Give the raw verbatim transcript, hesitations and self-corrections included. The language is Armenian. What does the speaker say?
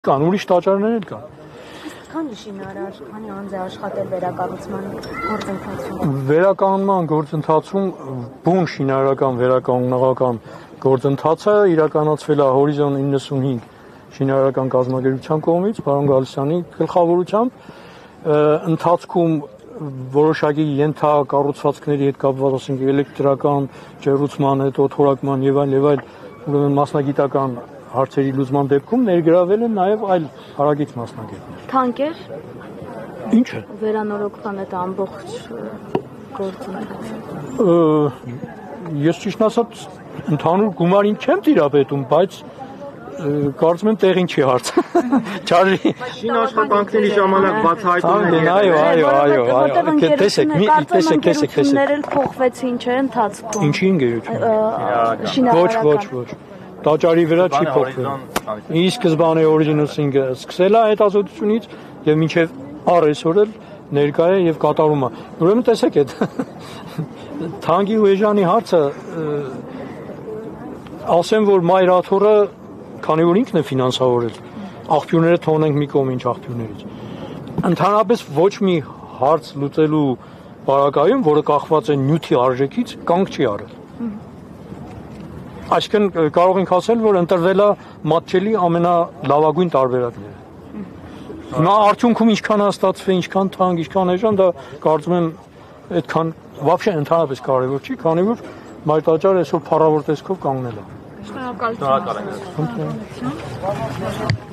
Կան ուրիշ տաճարներ էլ կան։ Քանի շինարար, քանի անձ է աշխատել վերակառուցման գործընթացում։ Վերականգնման գործընթացում բուն շինարարական վերականգնողական գործընթացը իրականացվել է Հորիզոն իննսունհինգ շինարարական կազմակերպության կողմից, պարոն Գալստյանի գլխավորությամբ, ընթացքում որոշակի ենթակառուցվածքների հետ կապված, ասենք էլեկտրական ջեռուցման, հետո թորակման եւ այլ եւ այլ ուրեմն մասնագիտական հարցերի լուծման դեպքում ներգրավել են նաև այլ հարակից մասնագետներ։ Թանկեր։ Ինչ է։ Վերանորոգման այդ ամբողջ գործընթացը։ Ես ճիշտ ասած ընդհանուր գումարին չեմ տիրապետում, բայց կարծում եմ տեղին չի հարցը։ Չարժի։ Շին աշխատանքների ժամանակ բացահայտում են։ Այո, այո, այո, այո։ Տեսեք, մի տեսեք, տեսեք, տեսեք։ Ներել փոխվեցին, չէ՞, ընթացքում։ Ինչի ընկերություն։ Ոչ, Շինարարական։ ոչ, ոչ։ Տաճարի վրա չի փոխվել։ Ի սկզբանե օրիգինալը սկսել է հետազոտությունից եւ մինչեւ առեսօր էլ ներկա է եւ կատարում է։ Ուրեմն տեսեք այդ թանկի ու էժանի հարցը ասեմ որ մայրաթորը քանի որ ինքն է ֆինանսավորել աղբյուրները թողնենք մի կողմ ինչ աղբյուրներից ընդհանրապես ոչ մի հարց լուծելու բարակայում որը կախված է նյութի արժեքից կանգ չի արել Այսինքն կարող ենք ասել, որ ընտրվել է մատչելի ամենալավագույն տարբերակները։ Հիմա արդյունքում ինչքան հաստատվի, ինչքան թանկ, ինչքան էժան, դա կարծում եմ այդքան вообще ընդհանրապես կարևոր չի, քանի որ մայրտաճարը այսօր փառավոր տեսքով կանգնել է։ Շնորհակալություն։ Շնորհակալ եմ։